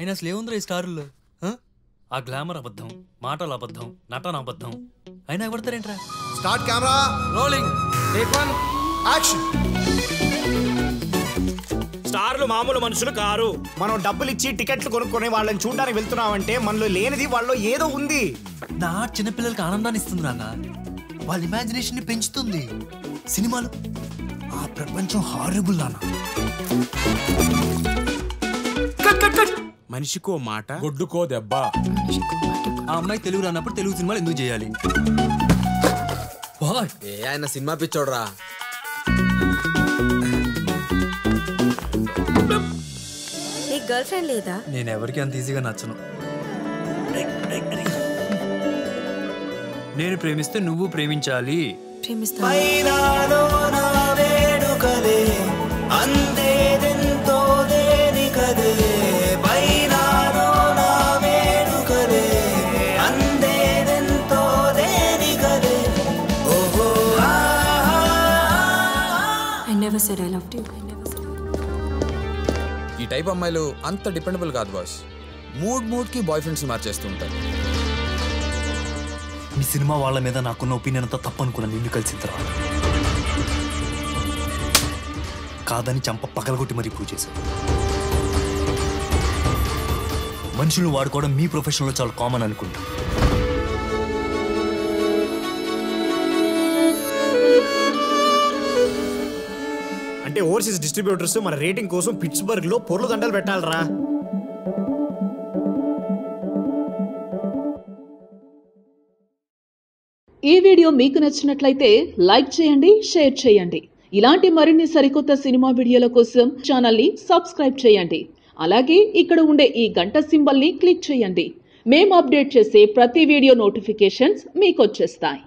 అయినా అసలు ఏముందిరా ఈ స్టారుల్లో? ఆ గ్లామర్ అబద్ధం, మాటలు అబద్ధం, నటన అబద్ధం, అయినా ఎవడతారేంట్రా? Start camera rolling take 1 action. స్టార్లు మామూలు మనుషులు కారు. మనం డబ్బులు ఇచ్చి టికెట్లు కొనుక్కొని వాళ్ళని చూడడానికి వెళ్తున్నామంటే మనలో లేనిది వాళ్ళలో ఏదో ఉంది. నా చిన్నపిల్లలకి ఆనందాన్ని ఇస్తుంది నాన్న, వాళ్ళ ఇమాజినేషన్ ని పెంచుతుంది. సినిమాలు ఆ ప్రపంచం హారబుల్ నాన్న. మనిషికో మాట గొడ్డుకో దెబ్బ. ఆ అమ్మాయి తెలుగు రానప్పుడు తెలుగు సినిమాలు ఎందుకు చేయాలి? ఆయన సినిమా పిచ్చోడ్రా. నీకు గర్ల్ ఫ్రెండ్ లేదా? నేను ఎవరికి అంత ఈజీగా నచ్చను. నేను ప్రేమిస్తే నువ్వు ప్రేమించాలి. ఈ టైప్ అమ్మాయిలు అంత డిపెండబుల్ కాదు బాస్. మూడ్ కి బాయ్ ఫ్రెండ్స్ మార్చేస్తూ ఉంటారు. మీ సినిమా వాళ్ళ మీద నాకున్న ఒపీనియన్ అంతా తప్పనుకున్నాను. నిన్ను కలిసిన తర్వాత కాదని చంప పగలగొట్టి మరీ ప్రూవ్ చేశాను. మనుషులను వాడుకోవడం మీ ప్రొఫెషన్లో చాలా కామన్ అనుకుంటా. అంటే ఓవర్సీస్ డిస్ట్రిబ్యూటర్స్ మన రేటింగ్ కోసం పిట్స్బర్గ్ లో పొర్లు దండలు పెట్టాలరా. ఈ వీడియో మీకు నచ్చినట్లయితే లైక్ చేయండి, షేర్ చేయండి. ఇలాంటి మరిన్ని సరికొత్త సినిమా వీడియోల కోసం ఛానల్ని సబ్స్క్రైబ్ చేయండి. అలాగే ఇక్కడ ఉండే ఈ గంట సింబల్ని క్లిక్ చేయండి. మేము అప్డేట్ చేసే ప్రతి వీడియో నోటిఫికేషన్స్ మీకు వచ్చేస్తాయి.